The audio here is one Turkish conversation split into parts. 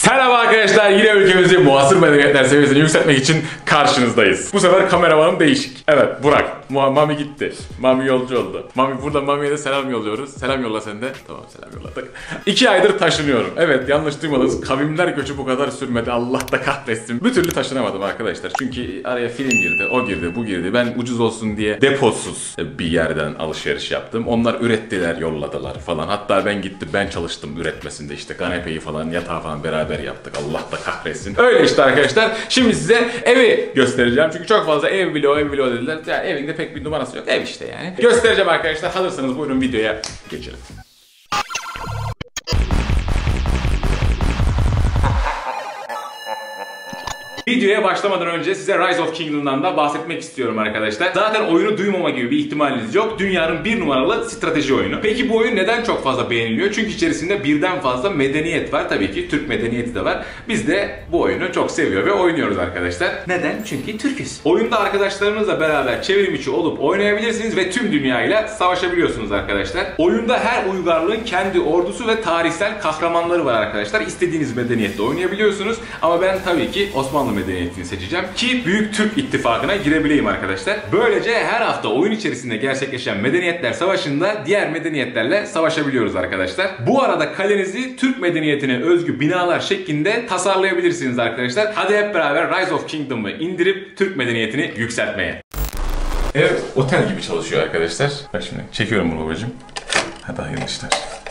Selam arkadaşlar, yine ülkemizi muasır medeniyetler seviyesini yükseltmek için karşınızdayız. Bu sefer kameramanım değişik. Evet, Burak. Mami gitti. Mami yolcu oldu. Burada Mami'ye de selam yolluyoruz. Selam yolla sen de. Tamam, selam yolladık. 2 aydır taşınıyorum. Evet, yanlış duymadınız. Kavimler göçü bu kadar sürmedi. Allah da kahretsin. Bir türlü taşınamadım arkadaşlar. Çünkü araya film girdi, o girdi, bu girdi. Ben ucuz olsun diye deposuz bir yerden alışveriş yaptım. Onlar ürettiler, yolladılar falan. Hatta ben gittim, ben çalıştım üretmesinde. İşte kanepeyi falan, yatağı falan beraber yaptık. Allah da kahretsin. Öyle işte arkadaşlar. Şimdi size evi göstereceğim. Çünkü çok fazla ev vlog dediler. Yani evinde pek bir numarası yok. Ev işte yani. Göstereceğim arkadaşlar. Hazırsanız buyurun videoya geçelim. Videoya başlamadan önce size Rise of Kingdom'dan da bahsetmek istiyorum arkadaşlar. Zaten oyunu duymama gibi bir ihtimaliniz yok. Dünyanın 1 numaralı strateji oyunu. Peki bu oyun neden çok fazla beğeniliyor? Çünkü içerisinde birden fazla medeniyet var. Tabii ki Türk medeniyeti de var. Biz de bu oyunu çok seviyor ve oynuyoruz arkadaşlar. Neden? Çünkü Türküz. Oyunda arkadaşlarınızla beraber çevrim içi olup oynayabilirsiniz ve tüm dünyayla savaşabiliyorsunuz arkadaşlar. Oyunda her uygarlığın kendi ordusu ve tarihsel kahramanları var arkadaşlar. İstediğiniz medeniyette oynayabiliyorsunuz. Ama ben tabii ki Osmanlı medeniyetini seçeceğim ki Büyük Türk İttifakı'na girebileyim arkadaşlar. Böylece her hafta oyun içerisinde gerçekleşen medeniyetler savaşında diğer medeniyetlerle savaşabiliyoruz arkadaşlar. Bu arada kalenizi Türk medeniyetine özgü binalar şeklinde tasarlayabilirsiniz arkadaşlar. Hadi hep beraber Rise of Kingdom'u indirip Türk medeniyetini yükseltmeye. Ev otel gibi çalışıyor arkadaşlar. Bak şimdi çekiyorum bunu babacığım. Hadi hayırlı işler.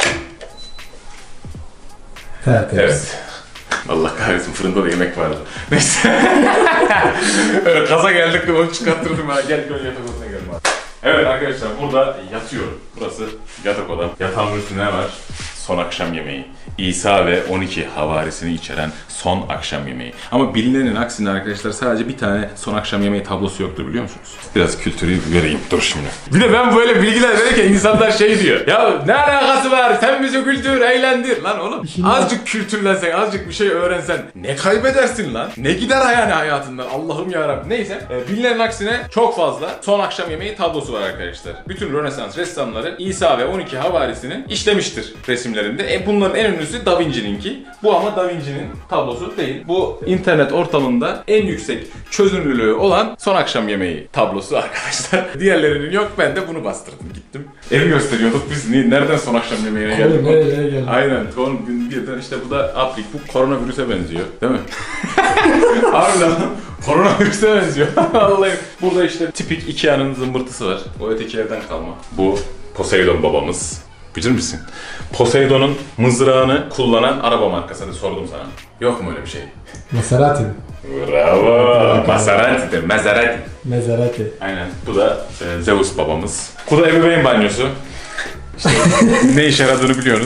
Evet. Allah kahretsin, fırında da yemek vardı. Neyse. Evet, kaza geldik de onu çıkarttırdım ha. Gel böyle yatak odasına gelin abi. Evet arkadaşlar, burada yatıyorum. Burası yatak odam. Yatağımın üstünde ne var? Son akşam yemeği. İsa ve 12 havarisini içeren son akşam yemeği. Ama bilinenin aksine arkadaşlar sadece bir tane son akşam yemeği tablosu yoktur, biliyor musunuz? Biraz kültürü vereyim. Dur şimdi. Bir de ben böyle bilgiler verirken insanlar şey diyor. Ya ne alakası var? Sen bizi kültür, eğlendir. Lan oğlum azıcık kültürlensen, azıcık bir şey öğrensen ne kaybedersin lan? Ne gider yani hayatından? Allah'ım yarabbim. Neyse. Bilinenin aksine çok fazla son akşam yemeği tablosu var arkadaşlar. Bütün Rönesans ressamları İsa ve 12 havarisini işlemiştir resimlerinde. Bunların en ünlüsü Da Vinci'ninki. Bu ama Da Vinci'nin tablosu değil. Bu internet ortamında en yüksek çözünürlüğü olan son akşam yemeği tablosu arkadaşlar. Diğerlerinin yok, ben de bunu bastırdım gittim. Evi gösteriyorduk biz. Nereden son akşam yemeğine geldik? Geldi. Aynen. Birden işte bu da aplik. Bu koronavirüse benziyor. Değil mi? Harbiden koronavirüse benziyor. Vallahi. Burada işte tipik Ikea'nın zımbırtısı var. O öteki evden kalma. Bu Poseidon babamız. Bilir misin? Poseidon'un mızrağını kullanan araba markasını sordum sana. Yok mu öyle bir şey? Maserati. Bravo. Maserati'dir. Maserati. Aynen. Bu da Zeus babamız. Bu da ebeveyn banyosu. İşte ne işe yaradığını biliyorsunuz.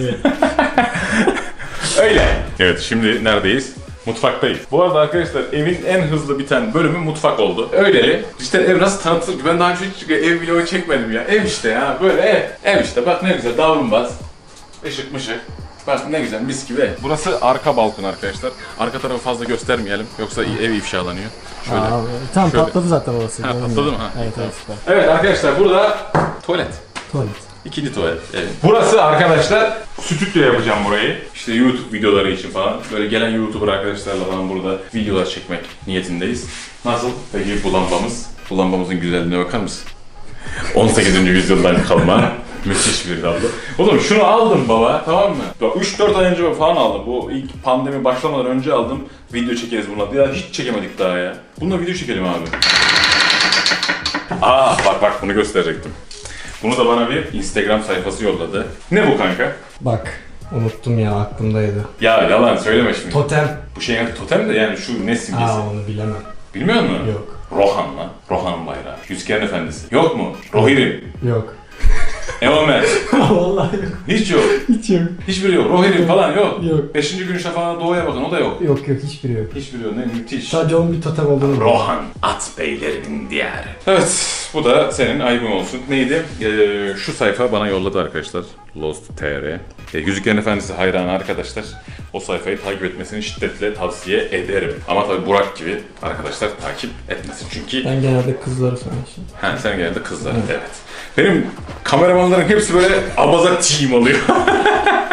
Öyle. Evet, şimdi neredeyiz? Mutfaktayız. Bu arada arkadaşlar evin en hızlı biten bölümü mutfak oldu. Öyleli. İşte ev nasıl tanıtılır ki? Ben daha önce hiç ev vlogu çekmedim ya. Ev işte ya. Böyle ev. Ev işte. Bak ne güzel. Davlumbaz. Işık mışık. Bak ne güzel. Mis gibi ev. Burası arka balkon arkadaşlar. Arka tarafı fazla göstermeyelim. Yoksa ev ifşalanıyor. Şöyle. Tamam şöyle. Patladı zaten orası. Patladı mı? Ha. Evet süper. Evet arkadaşlar burada tuvalet. İkinci tuvalet. Evet. Burası arkadaşlar stüdyo yapacağım burayı. İşte YouTube videoları için falan. Böyle gelen YouTuber arkadaşlarla falan burada videolar çekmek niyetindeyiz. Nasıl? Peki bu lambamız? Bu lambamızın güzelliğine bakar mısın? 18. yüzyıldan kalma. Müthiş bir tablo. Oğlum şunu aldım baba, tamam mı? 3-4 ay önce falan aldım. Bu ilk pandemi başlamadan önce aldım. Video çekeriz bununla. Ya hiç çekemedik daha ya. Bununla video çekelim abi. Bak bunu gösterecektim. Bunu da bana bir Instagram sayfası yolladı. Ne bu kanka? Bak, unuttum ya, aklımdaydı. Ya yalan söyleme şimdi. Totem. Bu şeyin adı totem de yani şu ne simgesi? Onu bilemem. Bilmiyor musun? Yok. Rohan lan. Rohan'ın bayrağı. Yüzgeçlerin Efendisi. Yok mu? Rohirrim. Yok. Eomer. Vallahi yok. Hiç yok. Hiç yok. Hiçbiri yok. Rohirrim falan yok. Yok. 5. gün şafağına doğuya bakın, o da yok. Yok hiçbiri yok. Hiçbiri yok. Ne müthiş. Sadece onun bir totem olduğunu biliyorum. Rohan. At beylerinin diyarı. Evet. Bu da senin ayıbın olsun. Neydi? Şu sayfa bana yolladı arkadaşlar. Lost.tr. Yüzüklerin Efendisi hayranı arkadaşlar. O sayfayı takip etmesini şiddetle tavsiye ederim. Ama tabii Burak gibi arkadaşlar takip etmesin çünkü. Ben genelde kızları sanmışım. Sen genelde kızlar. Evet. Benim kameramanların hepsi böyle abaza team oluyor.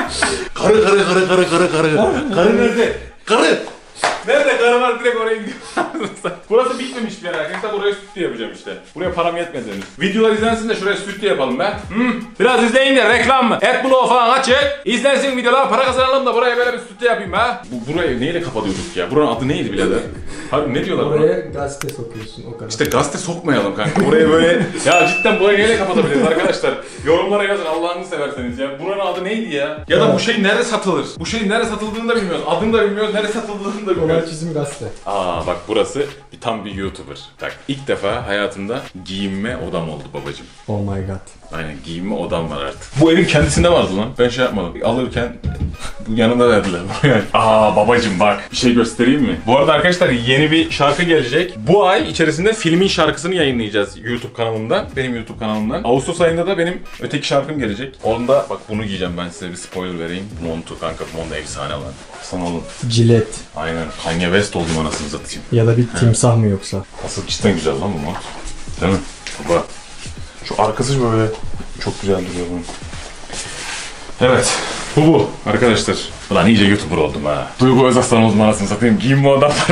Karı nerede? Karı! Nerede karı var, direkt oraya gidiyor. Burası bitmemiş bir yer arkadaşlar, buraya stüdyo yapacağım işte. Buraya param yetmedi henüz. Videolar izlensin de şuraya stüdyo yapalım be. Biraz izleyin de reklam mı? AdBlock falan açık. İzlensin videolar, para kazanalım da buraya böyle bir stüdyo yapayım be. Burayı neyle kapatıyorduk ya? Buranın adı neydi birader? Harbi ne diyorlar buna? Oraya gazete sokuyorsun o kadar. İşte gazete sokmayalım kanka. Buraya böyle ya cidden burayı neyle kapatabiliriz arkadaşlar? Yorumlara yazın Allah'ını severseniz ya. Buranın adı neydi ya? Ya da bu şey nerede satılır? Bu şeyin nerede satıldığını da bilmiyoruz. Adını da bilmiyoruz. Nerede satıldığını da bilmiyoruz. Kolay çizim gazete. Aa bak burası tam bir YouTuber. Bak ilk defa hayatımda giyinme odam oldu babacım. Oh my god. Aynen giyinme odam var artık. Bu evin kendisinde vardı lan. Ben şey yapmadım. Alırken yanında verdiler. Aa babacım bak bir şey göstereyim mi? Bu arada arkadaşlar yeni bir şarkı gelecek. Bu ay içerisinde filmin şarkısını yayınlayacağız YouTube kanalımdan. Benim YouTube kanalımdan. Ağustos ayında da benim öteki şarkım gelecek. Onda bak bunu giyeceğim, ben size bir spoiler vereyim. Montu kanka, montu efsane lan. Sana oğlum. Cilet. Aynen Kanye West oldum anasını satayım. Ya da bir timsah mı yoksa? Asıl cidden güzel lan bu mont. Değil mi? Baba. Şu arkası böyle çok güzel duruyor bunun. Evet. Bu arkadaşlar. Ulan iyice YouTuber oldum ha. Duygu Özaslan oldum anasını satayım. Giyinme odam var.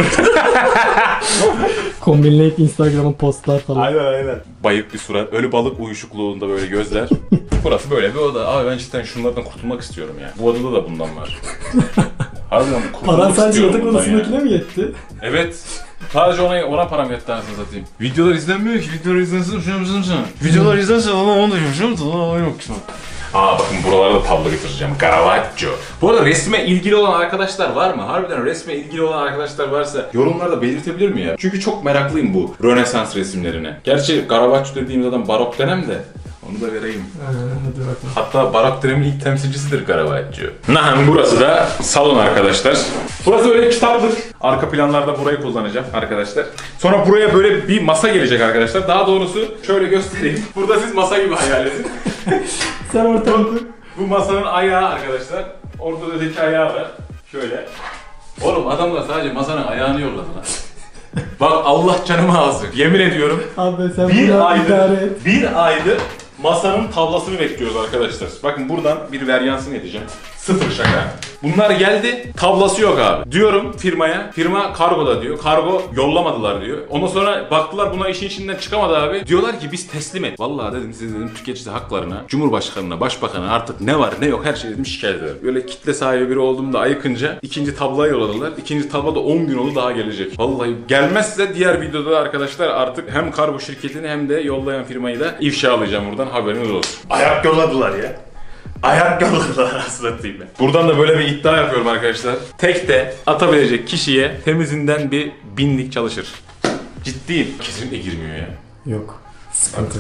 Kombinleyip Instagram'a postlar falan. Aynen. Bayık bir surat, ölü balık uyuşukluğunda böyle gözler. Burası böyle bir oda. Abi ben cidden şunlardan kurtulmak istiyorum ya. Bu odada da bundan var. Harbiden kurtulmak Paran sadece istiyorum yatak bundan odasındakine ya. mi yetti? Evet. Sadece ona param yetti anasını satayım. Videolar izlenmiyor ki. Videolar izlensin. Videolar izlensin. Onu da yok. Aa bakın buralara da tablo getireceğim. Caravaggio. Bu arada resme ilgili olan arkadaşlar var mı? Harbiden resme ilgili olan arkadaşlar varsa yorumlarda belirtebilir mi ya? Çünkü çok meraklıyım bu Rönesans resimlerine. Gerçi Caravaggio dediğimiz adam barok dönem de. Onu da vereyim. Hadi bakalım. Hatta barok dönemin ilk temsilcisidir Caravaggio. Burası da salon arkadaşlar. Burası öyle kitaplık. Arka planlarda burayı kullanacağım arkadaşlar. Sonra buraya böyle bir masa gelecek arkadaşlar. Daha doğrusu şöyle göstereyim. Burada siz masa gibi hayal edin. Sen ortaya koy. Bu masanın ayağı arkadaşlar. Orada öteki ayağı var. Şöyle. Oğlum adamlar sadece masanın ayağını yolladı lan. Bak Allah canımı alsın. Yemin ediyorum. Abi sen bunu idare et. Bir aydır masanın tablasını bekliyoruz arkadaşlar. Bakın buradan bir varyansını edeceğim. Sıfır şaka. Bunlar geldi, tablası yok abi. Diyorum firmaya, firma kargoda diyor. Kargo yollamadılar diyor. Ondan sonra baktılar buna işin içinden çıkamadı abi. Diyorlar ki biz teslim et. Vallahi dedim siz dedim tüketici haklarına, Cumhurbaşkanına, Başbakan'a artık ne var ne yok her şey dedim şikayet ederim. Böyle kitle sahibi biri olduğumda ayıkınca ikinci tabloya yolladılar. İkinci tablo da 10 gün oldu daha gelecek. Vallahi gelmezse diğer videoda arkadaşlar artık hem kargo şirketini hem de yollayan firmayı da ifşalayacağım buradan, haberiniz olsun. Ayak yolladılar ya. Ayak yolladılar aslında değil mi? Buradan da böyle bir iddia yapıyorum arkadaşlar. Tekte atabilecek kişiye temizinden bir 1000'lik çalışır. Ciddiyim. Kesinlikle girmiyor ya. Yok. Sıkıntı.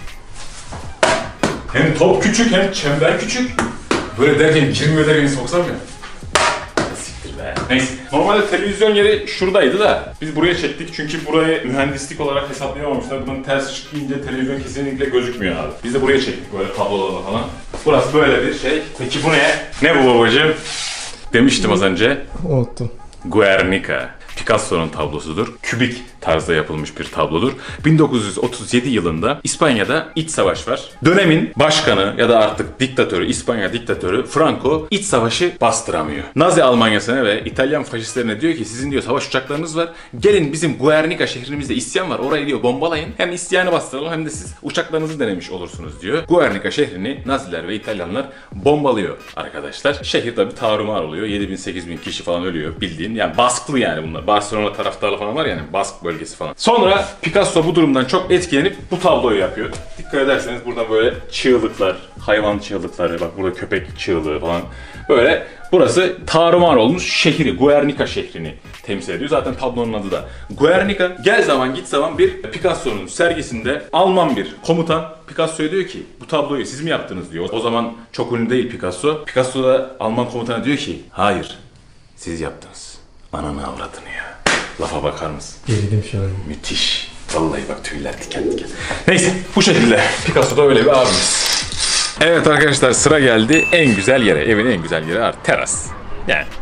Hem top küçük hem çember küçük. Böyle derken girmiyor derken soksam ya. Siktir be. Neyse. Normalde televizyon yeri şuradaydı da biz buraya çektik çünkü burayı mühendislik olarak hesaplayamamışlar. Bunun ters çıkınca televizyon kesinlikle gözükmüyor abi. Biz de buraya çektik böyle tablolarla falan. Burası böyle bir şey. Peki bu ne? Ne bu babacığım? Demiştim az önce. Unuttum. Guernica. Picasso'nun tablosudur. Kübik tarzda yapılmış bir tablodur. 1937 yılında İspanya'da iç savaş var. Dönemin başkanı ya da artık diktatörü, İspanya diktatörü Franco iç savaşı bastıramıyor. Nazi Almanya'sına ve İtalyan faşistlerine diyor ki sizin diyor savaş uçaklarınız var. Gelin bizim Guernica şehrimizde isyan var. Orayı diyor bombalayın. Hem isyanı bastıralım hem de siz uçaklarınızı denemiş olursunuz diyor. Guernica şehrini Naziler ve İtalyanlar bombalıyor arkadaşlar. Şehir tabi tarumar oluyor. 7000-8000 kişi falan ölüyor bildiğin. Yani baskılı yani bunlar. Barcelona taraftarı falan var yani Bask bölgesi falan. Sonra Picasso bu durumdan çok etkilenip bu tabloyu yapıyor. Dikkat ederseniz burada böyle çığlıklar, hayvan çığlıkları, bak burada köpek çığlığı falan. Böyle burası tarumar olmuş şehri, Guernica şehrini temsil ediyor. Zaten tablonun adı da Guernica. Gel zaman git zaman bir Picasso'nun sergisinde Alman bir komutan Picasso'ya diyor ki bu tabloyu siz mi yaptınız diyor. O zaman çok ünlü değil Picasso. Picasso da Alman komutana diyor ki hayır siz yaptınız. Ananı avradını ya. Lafa bakar mısın? Geridim şu an. Müthiş. Vallahi bak tüyler diken diken. Neyse bu şekilde. Picasso da öyle bir abimiz. Evet arkadaşlar sıra geldi en güzel yere. Evin en güzel yeri teras. Yani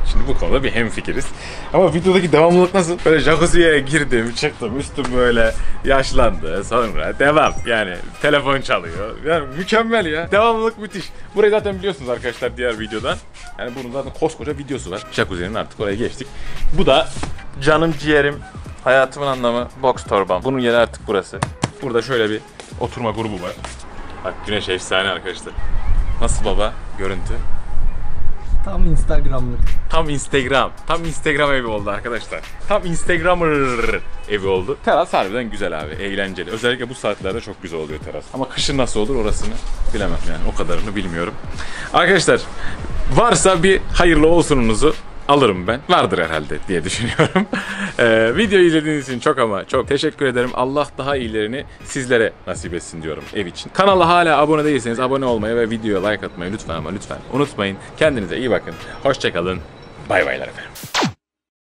Şimdi bu konuda bir hemfikiriz. Ama videodaki devamlılık nasıl? Böyle jacuzziye girdim, çıktım, üstüm böyle yaşlandı. Sonra devam. Yani telefon çalıyor. Yani mükemmel ya. Devamlılık müthiş. Burayı zaten biliyorsunuz arkadaşlar diğer videodan. Yani bunun zaten koskoca videosu var. Jacuzzi'nin artık oraya geçtik. Bu da canım ciğerim, hayatımın anlamı, box torbam. Bunun yeri artık burası. Burada şöyle bir oturma grubu var. Bak güneş efsane arkadaşlar. Nasıl baba görüntü? Tam Instagram'lık. Tam Instagram evi oldu arkadaşlar. Tam Instagrammer evi oldu. Teras harbiden güzel abi, eğlenceli. Özellikle bu saatlerde çok güzel oluyor teras. Ama kışın nasıl olur orasını bilemem yani, o kadarını bilmiyorum. Arkadaşlar varsa bir hayırlı olsununuzu alırım ben. Vardır herhalde diye düşünüyorum. Videoyu izlediğiniz için çok ama çok teşekkür ederim. Allah daha iyilerini sizlere nasip etsin diyorum ev için. Kanala hala abone değilseniz abone olmayı ve videoya like atmayı lütfen ama lütfen unutmayın. Kendinize iyi bakın. Hoşça kalın. Bay baylar efendim.